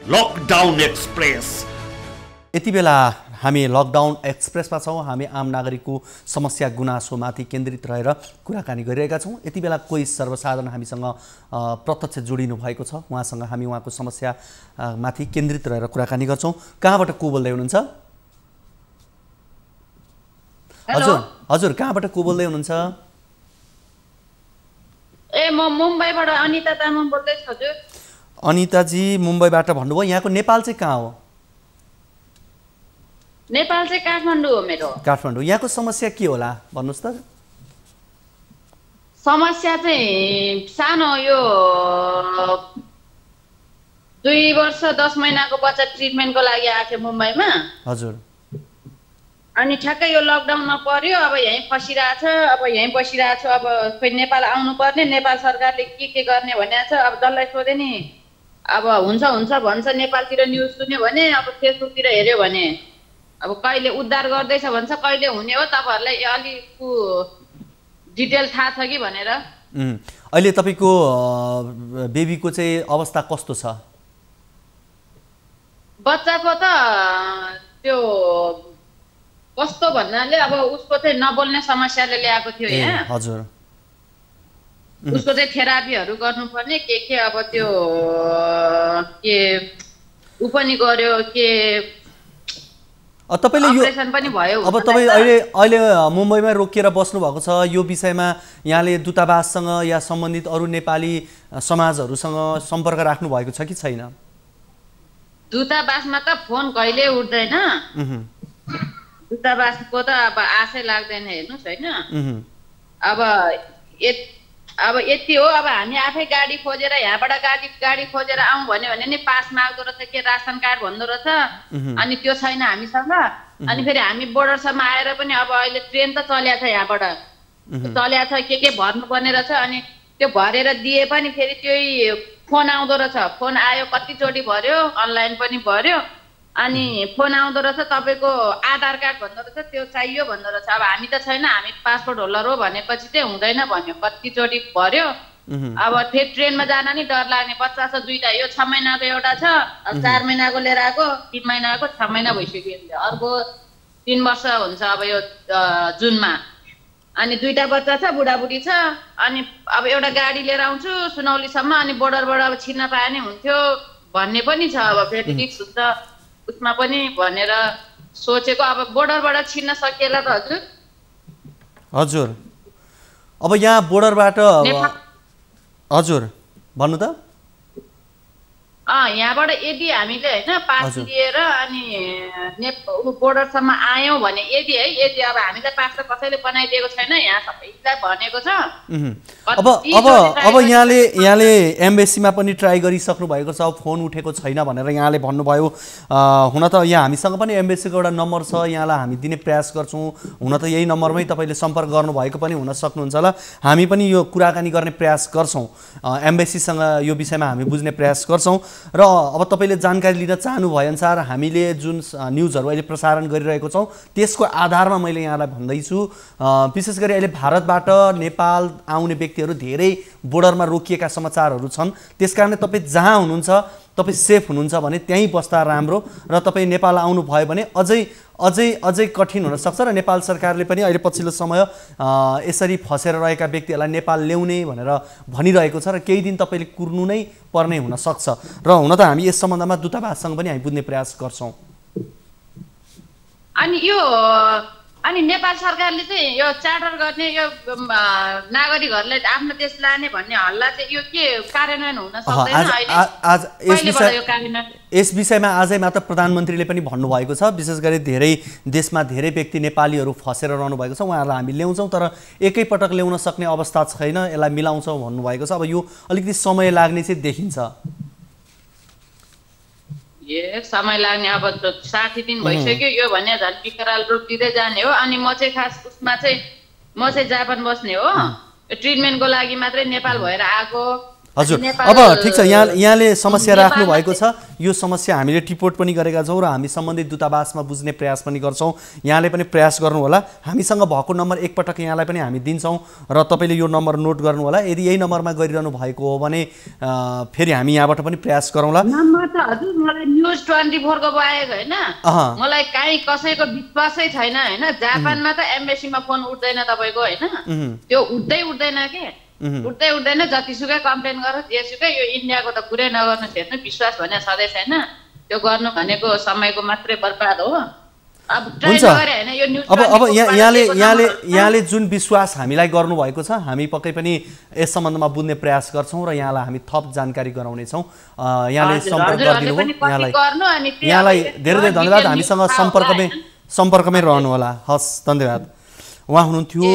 Lockdown express. यति बेला हामी लकडाउन एक्सप्रेसमा छौँ। हामी आम नागरिकको समस्या गुनासोमाथि केन्द्रित रहेर कुराकानी गरिरहेका छौँ। यति बेला कोही सर्वसाधारण हामीसँग प्रत्यक्ष जोडिनु भएको छ। उहाँसँग हामी उहाँको समस्या माथि केन्द्रित रहेर कुराकानी गर्छौँ। कहाँबाट को बोल्दै हुनुहुन्छ? हजुर हजुर कहाँबाट को बोल्दै हुनुहुन्छ? म मुम्बईबाट अनिता तामाङ बोल्दैछु हजुर। अनिताजी मुम्बईबाट भन्नुभयो। यहाँको नेपाल चाहिँ कहाँ हो? नेपाल चाहिँ काठमाडौँ हो मेरो। काठमाडौँ। यहाँको समस्या के होला भन्नुहोस् त? समस्या चाहिँ सानो, यो 2 वर्ष 10 महिनाको बच्चा ट्रिटमेन्टको लागि आएको थियो मुम्बईमा। हजुर। अनि ठ्याक्कै यो लकडाउनमा पर्यो। अब यहीँ फसिरहेछ, अब यहीँ बसिरहेछ। अब खोइ नेपाल आउनु पर्ने, नेपाल सरकारले के गर्ने भनेको छ। अब जसलाई सोधे नि अब हुन्छ हुन्छ भन्छ। नेपालतिर न्युज सुन्यो भने, अब फेसबुकतिर हेऱ्यो भने अब कहिले उद्धार गर्दैछ भन्छ, कहिले हुने हो। तपाईँहरूलाई अलिक डिटेल थाहा छ कि भनेर। अहिले तपाईँको बेबीको चाहिँ अवस्था कस्तो छ? बच्चाको त त्यो कस्तो भन्नाले अब उसको चाहिँ नबोल्ने समस्याले ल्याएको थियो यहाँ। हजुर। उसको चाहिँ थेरापीहरू गर्नुपर्ने के अब त्यो के ऊ पनि गर्यो, के तपाईले यो अपरेसन पनि भयो। अब तपाईँ अहिले मुम्बईमा रोकिएर बस्नु भएको छ। यो विषयमा यहाँले दूतावाससँग या सम्बन्धित अरू नेपाली समाजहरूसँग सम्पर्क राख्नु भएको छ कि छैन? दूतावासमा त फोन कहिले उठ्दैन। दूतावासको त अब आशै लाग्दैन हेर्नुहोस् होइन। अब यति हो। अब हामी आफै गाडी खोजेर यहाँबाट गाडी खोजेर आउँ भन्यो भने नि पास माग्दो रहेछ, के रासन कार्ड भन्दो रहेछ। अनि त्यो छैन हामीसँग। अनि फेरि हामी बोर्डरसम्म आएर पनि अब अहिले ट्रेन त चल्या छ, यहाँबाट चल्या छ, के भर्नुपर्ने रहेछ। अनि त्यो भरेर दिए पनि फेरि त्यही फोन आउँदो रहेछ। फोन आयो, कतिचोटि भर्यो, अनलाइन पनि भर्यो। अनि फोन आउँदो रहेछ, तपाईँको आधार कार्ड भन्दो रहेछ, त्यो चाहियो भन्दो रहेछ। अब हामी त छैन, हामी पासपोर्ट होल्डर हो भनेपछि चाहिँ हुँदैन भन्यो। कतिचोटि भर्यो। अब फेरि ट्रेनमा जान नि डर लाग्ने। बच्चा छ 2टा, यो 6 महिनाको एउटा छ, 4 महिनाको लिएर आएको, 3 महिनाको, 6 महिना भइसक्यो। अर्को 3 वर्ष हुन्छ अब यो जुनमा। अनि 2टा बच्चा छ, बुढाबुढी छ। अनि अब एउटा गाडी लिएर आउँछु सुनौलीसम्म, अनि बोर्डरबाट अब छिर्न पाए नि हुन्थ्यो भन्ने पनि छ। अब फेरि रिक्स हुन्छ उसमा पनि भनेर सोचेको। अब बोर्डरबाट छिर्न सकिएला त हजुर? हजुर। अब यहाँ बोर्डरबाट हजुर भन्नु त? यहाँबाट यदि हामीले होइन पास लिएर अनि बोर्डरसम्म आयौँ भने यदि अब हामीले पास त कसैले बनाइदिएको छैन, यहाँ सबैलाई भनेको छ। अब यहाँले एम्बेसीमा पनि ट्राई गरिसक्नु भएको छ, फोन उठेको छैन भनेर यहाँले भन्नुभयो। हुन त यहाँ हामीसँग पनि एम्बेसीको एउटा नम्बर छ, यहाँलाई हामी दिने प्रयास गर्छौँ। हुन त यही नम्बरमै तपाईँले सम्पर्क गर्नुभएको पनि हुन सक्नुहुन्छ होला। हामी पनि यो कुराकानी गर्ने प्रयास गर्छौँ, एम्बेसीसँग यो विषयमा हामी बुझ्ने प्रयास गर्छौँ। र अब तपाईँले जानकारी लिन चाहनु भएअनुसार हामीले जुन न्युजहरू अहिले प्रसारण गरिरहेको छौँ त्यसको आधारमा मैले यहाँलाई भन्दैछु। विशेष गरी अहिले भारतबाट नेपाल आउने व्यक्तिहरू धेरै बोर्डरमा रोकिएका समाचारहरू छन्। त्यसकारणले तपाईँ जहाँ हुनुहुन्छ, तपाईँ सेफ हुनुहुन्छ भने त्यहीँ बस्दा राम्रो। र तपाईँ नेपाल आउनुभयो भने अझै कठिन हुनसक्छ। र नेपाल सरकारले पनि अहिले पछिल्लो समय यसरी फसेर रहेका व्यक्तिहरूलाई नेपाल ल्याउने भनेर भनिरहेको छ। र केही दिन तपाईँले कुर्नु नै पर्ने हुनसक्छ। र हुन त हामी यस सम्बन्धमा दूतावाससँग पनि हामी बुझ्ने प्रयास गर्छौँ। अनि नेपाल सरकारले चाहिँ यो चार्टर गर्ने, यो नागरिकहरूलाई आफ्नो देश लाने भन्ने हल्ला चाहिँ यो के कार्यान्वयन हुन सक्दैन अहिले? यस विषयमा आजै मात्र प्रधानमन्त्रीले पनि भन्नुभएको छ। विशेष गरी देशमा धेरै व्यक्ति नेपालीहरू फसेर रहनु भएको छ, उहाँहरूलाई हामी ल्याउँछौँ, तर एकैपटक ल्याउन सक्ने अवस्था छैन, यसलाई मिलाउँछौँ भन्नुभएको छ। अब यो अलिकति समय लाग्ने चाहिँ देखिन्छ। समय लाग्ने। अब 60 दिन भइसक्यो यो भने झन् विकराल रूप दिँदै जाने हो। अनि म चाहिँ खास उसमा चाहिँ म चाहिँ जापान बस्ने हो। ट्रिटमेन्टको लागि मात्रै नेपाल भएर आएको। हजुर अब ठिक छ यहाँले समस्या राख्नु भएको छ यो समस्या हामीले टिपोट पनि गरेका छौँ र हामी सम्बन्धित दूतावासमा बुझ्ने प्रयास पनि गर्छौँ यहाँले पनि प्रयास गर्नु होला हामीसँग भएको नम्बर एकपटक यहाँलाई पनि हामी दिन्छौँ र तपाईले यो नम्बर नोट गर्नु होला यदि यही नम्बरमा गरिरहनु भएको हो भने फेरि हामी यहाँबाट पनि प्रयास गरौँला नम्बर त हजुर मलाई न्युज 24 को आएको हैन मलाई काई कसैको विश्वासै छैन हैन जापानमा त एम्बेसीमा फोन उठ्दैन तपाईको हैन त्यो उठ्दैन के उठ्दैन जतिसुकै कम्प्लेन गर जेसुकै यो इन्डियाको त कुरै नगर्नु हेर्नु विश्वास भने सधैँ छैन त्यो गर्नु भनेको समयको मात्रै बर्बाद हो अब ट्राई गरे हैन यो न्युज अब यहाँले जुन विश्वास हामीलाई गर्नु भएको छ हामी पक्कै पनि यस सम्बन्धमा बुझ्ने प्रयास गर्छौं र यहाँलाई हामी थप जानकारी गराउने छौं यहाँले सम्पर्क गरिदिनु यहाँलाई धेरै धन्यवाद हामीसँग सम्पर्कमै रहनु होला हस् धन्यवाद उहाँ हुनुहुन्थ्यो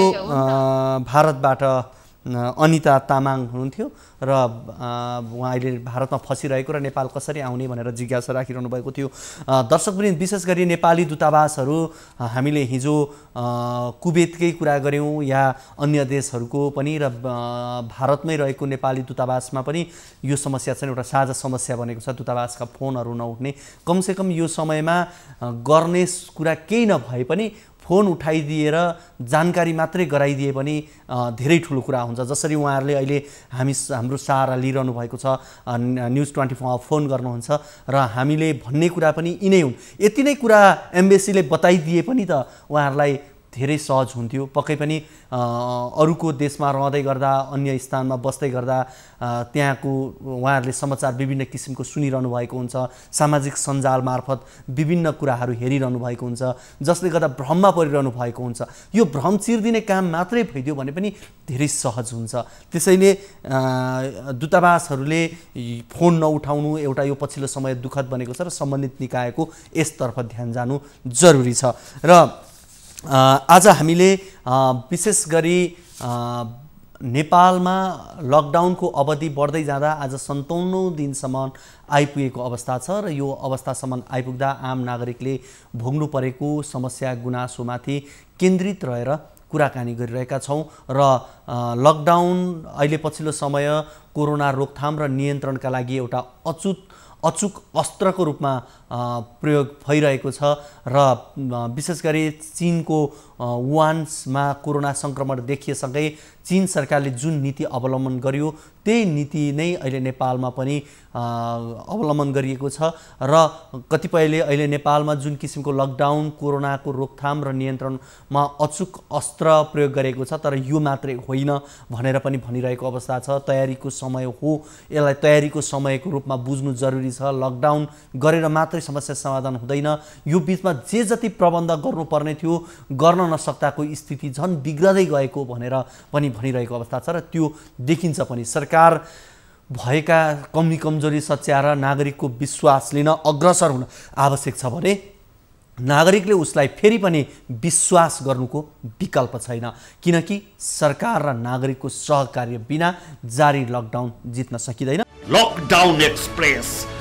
भारतबाट अनिता तामाङ हुनुहुन्थ्यो र उहाँ अहिले भारतमा फसिरहेको र नेपाल कसरी आउने भनेर जिज्ञासा राखिरहनु भएको थियो दर्शकवृन्द विशेष गरी नेपाली दूतावासहरू हामीले हिजो कुवेतकै कुरा गर्यौं या अन्य देशहरूको पनि र भारतमै रहेको नेपाली दूतावासमा पनि यो समस्या चाहिँ एउटा साझा समस्या बनेको छ दूतावासका फोनहरू नउठ्ने कमसेकम यो समयमा गर्ने कुरा केही नभए पनि फोन उठाइदिएर जानकारी मात्रै गराइदिए पनि धेरै ठुलो कुरा हुन्छ जसरी उहाँहरूले अहिले हाम्रो सहारा लिइरहनु भएको छ न्युज 24 मा फोन गर्नुहुन्छ र हामीले भन्ने कुरा पनि यिनै हुन् यति नै कुरा एम्बेसीले बताइदिए पनि त उहाँहरूलाई धेरै सहज हुन्थ्यो पक्कै पनि अरूको देशमा रहँदै गर्दा अन्य स्थानमा बस्दै गर्दा त्यहाँको उहाँहरूले समाचार विभिन्न किसिमको सुनिरहनु भएको हुन्छ सामाजिक सञ्जाल मार्फत विभिन्न कुराहरू हेरिरहनु भएको हुन्छ जसले गर्दा भ्रममा परिरहनु भएको हुन्छ यो भ्रम चिर्दिने काम मात्रै भइदियो भने पनि धेरै सहज हुन्छ त्यसैले दूतावासहरूले फोन नउठाउनु एउटा यो पछिल्लो समय दुःखद बनेको छ र सम्बन्धित निकायको यसतर्फ ध्यान जानु जरुरी छ र आज हामीले विशेष गरी नेपालमा लकडाउनको अवधि बढ्दै जाँदा आज 57औं दिनसम्म आइपुगेको अवस्था छ र यो अवस्थासम्म आइपुग्दा आम नागरिकले भोग्नु परेको समस्या गुनासोमाथि केन्द्रित रहेर कुराकानी गरिरहेका छौं र लकडाउन अहिले पछिल्लो समय कोरोना रोकथाम र नियन्त्रणका लागि एउटा अचूक अस्त्रको रूपमा प्रयोग भइरहेको छ र विशेष गरी चीनको वुहानमा कोरोना संक्रमण देखिएसँगै चीन सरकारले जुन नीति अवलम्बन गर्यो त्यही नीति नै अहिले नेपालमा पनि अवलम्बन गरिएको छ र कतिपयले अहिले नेपालमा जुन किसिमको लकडाउन कोरोनाको रोकथाम र नियन्त्रणमा अचूक अस्त्र प्रयोग गरेको छ तर यो मात्रै होइन भनेर पनि भनिरहेको अवस्था छ तयारीको समय हो यसलाई तयारीको समयको रूपमा बुझ्नु जरुरी छ लकडाउन गरेर मात्रै समस्या समाधान हुँदैन यो बीचमा जे जति प्रबन्ध गर्नुपर्ने थियो गर्न नसक्ताको स्थिति झन् बिग्रदै गएको भनेर पनि भनिरहेको अवस्था छ र त्यो देखिन्छ पनि सरकार भएका कमजोरी सच्याएर नागरिकको विश्वास लिन अग्रसर हुन आवश्यक छ भने नागरिकले उसलाई फेरि पनि विश्वास गर्नुको विकल्प छैन किनकि सरकार र नागरिकको सहकार्य बिना जारी लकडाउन जित्न सकिँदैन लकडाउन एक्सप्रेस